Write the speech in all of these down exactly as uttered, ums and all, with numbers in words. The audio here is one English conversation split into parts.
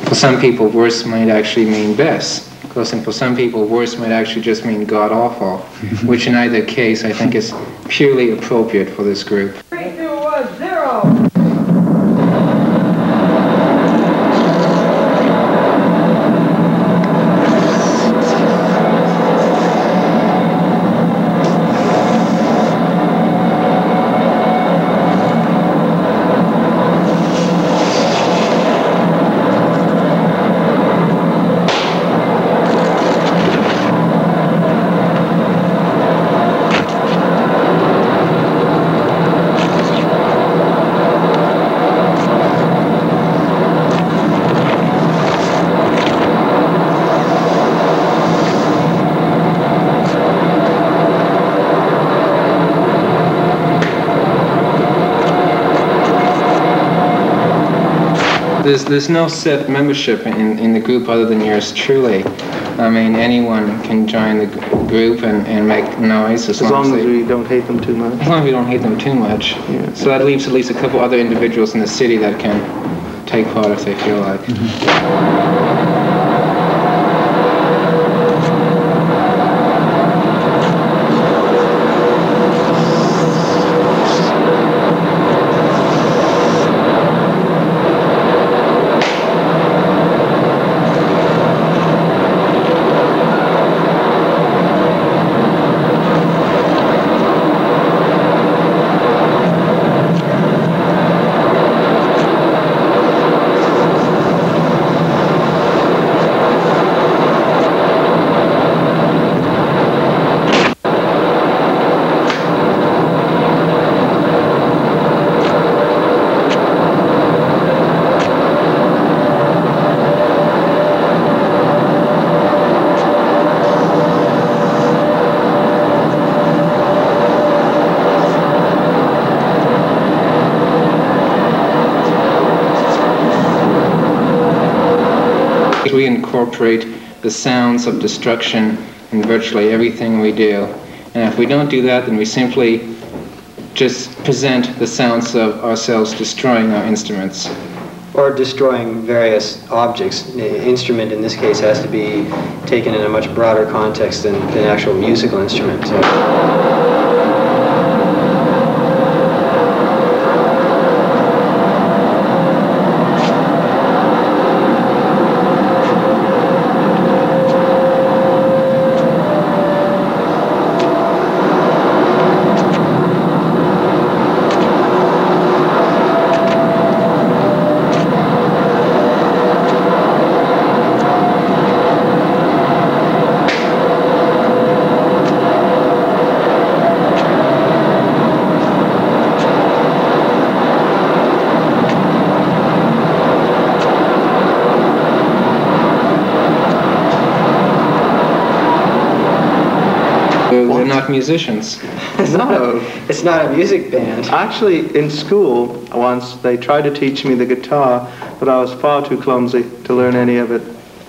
For some people, worst might actually mean best. Because for some people, worst might actually just mean god-awful, which in either case I think is purely appropriate for this group. Three, two, one, zero! There's, there's no set membership in, in the group other than yours truly. I mean, anyone can join the group and, and make noise as, as long, long as, as we don't hate them too much. As long as we don't hate them too much. Yeah. So that leaves at least a couple other individuals in the city that can take part if they feel like. Mm-hmm. We incorporate the sounds of destruction in virtually everything we do. And if we don't do that, then we simply just present the sounds of ourselves destroying our instruments. Or destroying various objects. The instrument in this case has to be taken in a much broader context than an actual musical instrument. So. We're not musicians. It's not a, it's not a music band. Actually, in school, once, they tried to teach me the guitar, but I was far too clumsy to learn any of it.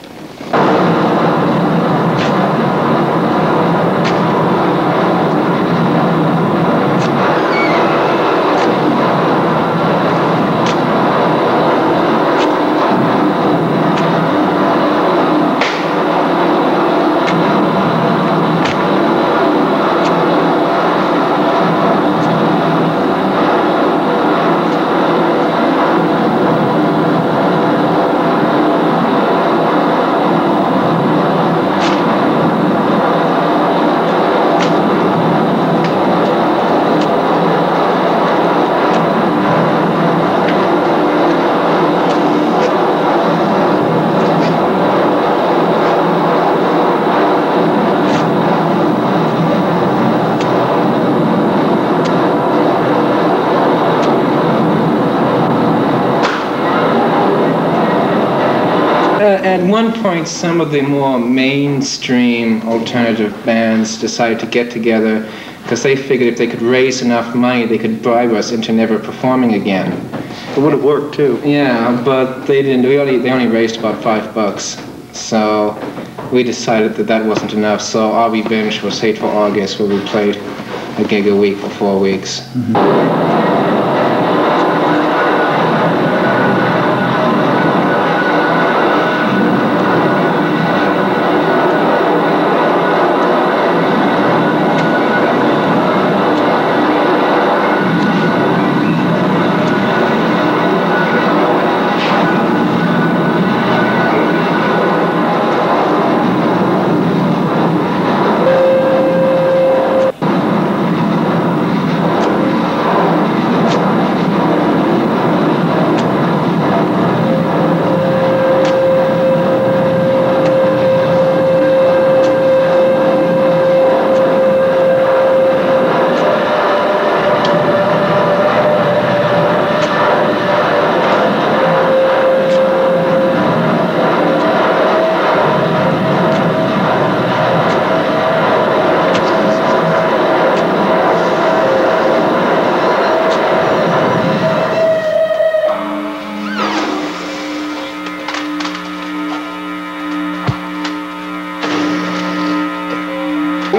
At one point, some of the more mainstream alternative bands decided to get together because they figured if they could raise enough money, they could bribe us into never performing again. It would have worked too. Yeah, but they didn't. We only they only raised about five bucks, so we decided that that wasn't enough. So our revenge was Hateful August, where we played a gig a week for four weeks. Mm-hmm.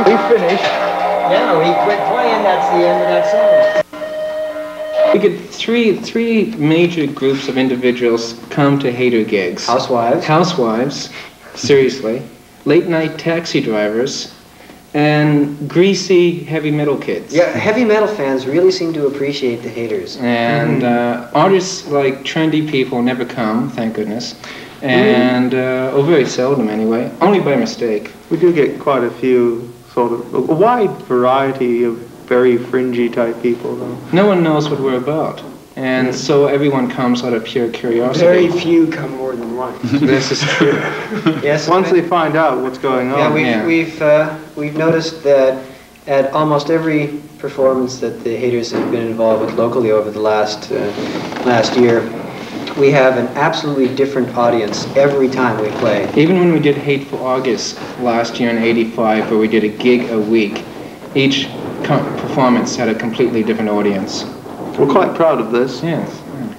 we finished. Yeah, we quit playing. That's the end of that song. We get three three major groups of individuals come to hater gigs. Housewives. Housewives, seriously. Late night taxi drivers, and greasy heavy metal kids. Yeah, heavy metal fans really seem to appreciate the haters. And uh, artists like trendy people never come, thank goodness. And, uh, or very seldom anyway, only by mistake. We do get quite a few, sort of, a wide variety of very fringy type people, though. No one knows what we're about. And so everyone comes out of pure curiosity. Very few come more than once. This is true. Yes. Once they find out what's going on. Yeah, we've Yeah. we've uh, we've noticed that at almost every performance that the haters have been involved with locally over the last uh, last year, we have an absolutely different audience every time we play. Even when we did Hateful August last year in eighty-five, where we did a gig a week, each co- performance had a completely different audience. We're quite proud of this. Yes.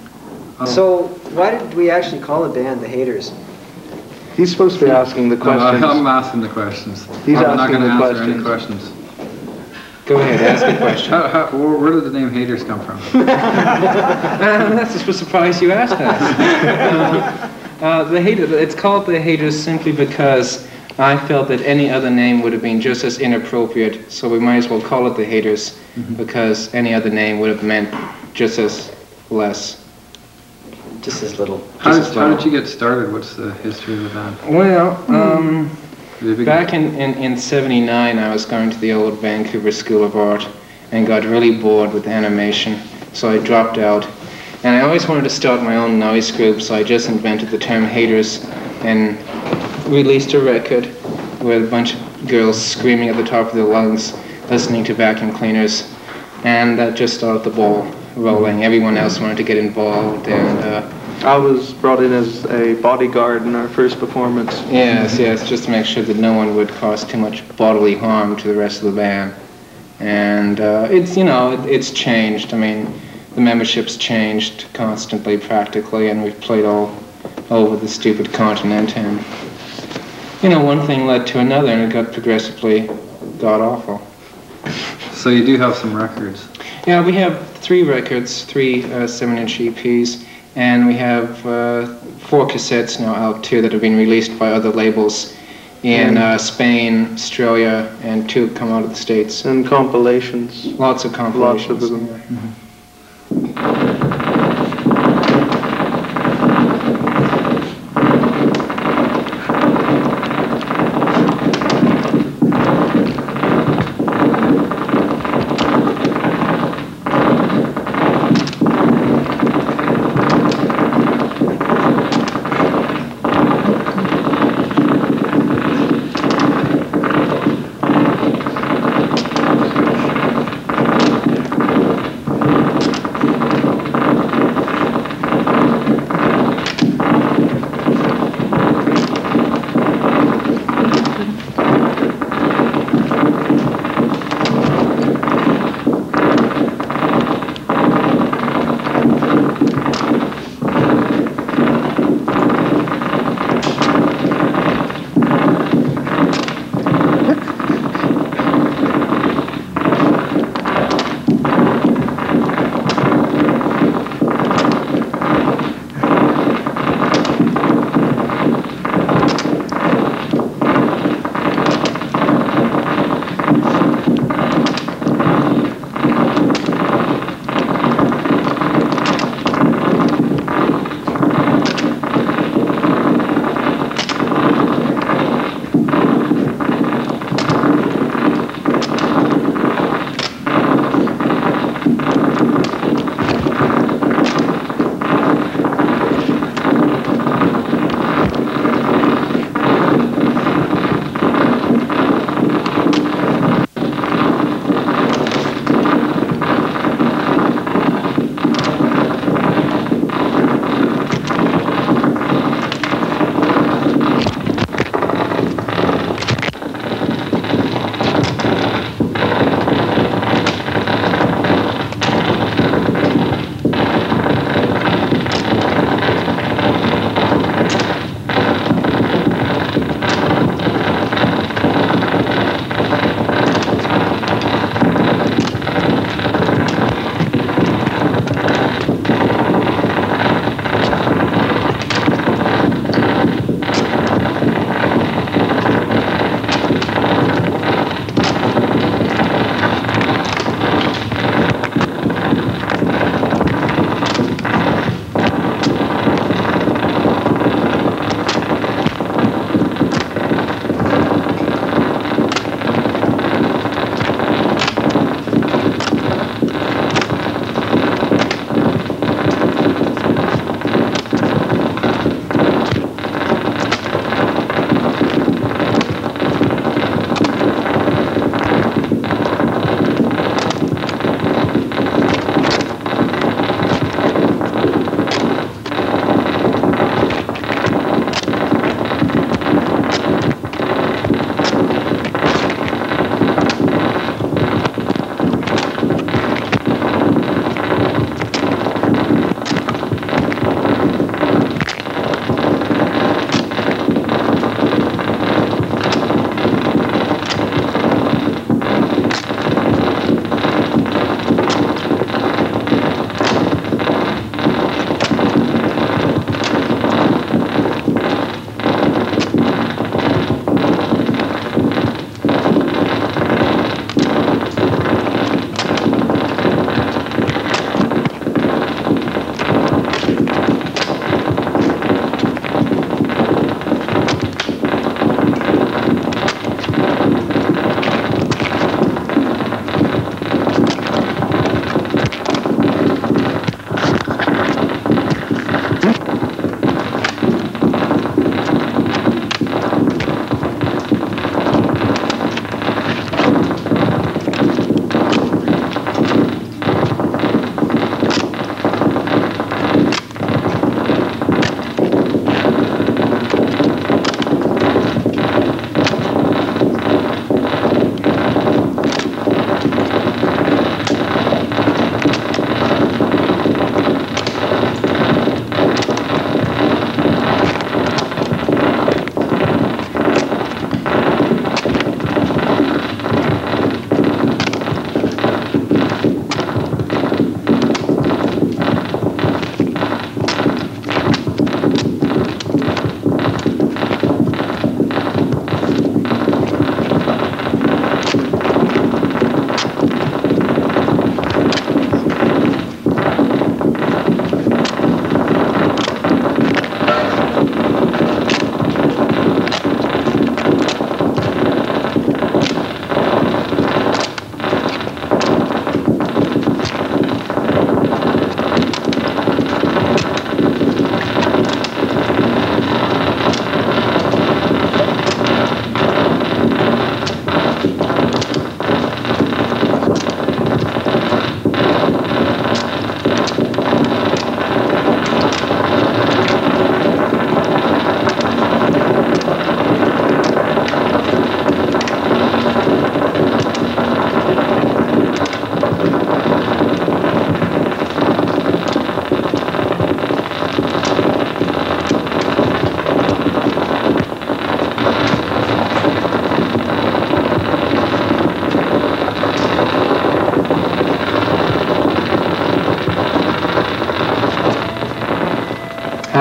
So why did we actually call the band the Haters? He's supposed to be asking the No, questions. I'm asking the questions. He's I'm not asking going to the answer any questions. questions. Go ahead, ask a question. How, how, where, where did the name Haters come from? Uh, that's just a surprise you asked that. Uh, uh, the hater, it's called the Haters simply because I felt that any other name would have been just as inappropriate, so we might as well call it the Haters, mm-hmm. because any other name would have meant just as less. Just as little. How Just did, how did you get started? What's the history of the band? Well, um, Did it back in, in, in seventy-nine, I was going to the old Vancouver School of Art and got really bored with animation, so I dropped out. And I always wanted to start my own noise group, so I just invented the term Haters and released a record with a bunch of girls screaming at the top of their lungs, listening to vacuum cleaners, and that just started the ball rolling. Everyone else wanted to get involved, and uh, I was brought in as a bodyguard in our first performance. yes, yes, just to make sure that no one would cause too much bodily harm to the rest of the band. And uh, it's, you know, it, it's changed. I mean, the membership's changed constantly, practically, and we've played all over the stupid continent, and you know, one thing led to another, and it got progressively god-awful. So you do have some records. Yeah, we have three records, three uh, seven-inch E Ps, and we have uh, four cassettes now out, too, that have been released by other labels in uh, Spain, Australia, and two have come out of the States. And compilations. Lots of compilations. Lots of them. Yeah. Mm-hmm.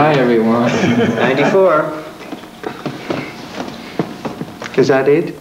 Hi, everyone. ninety-four. Is that it?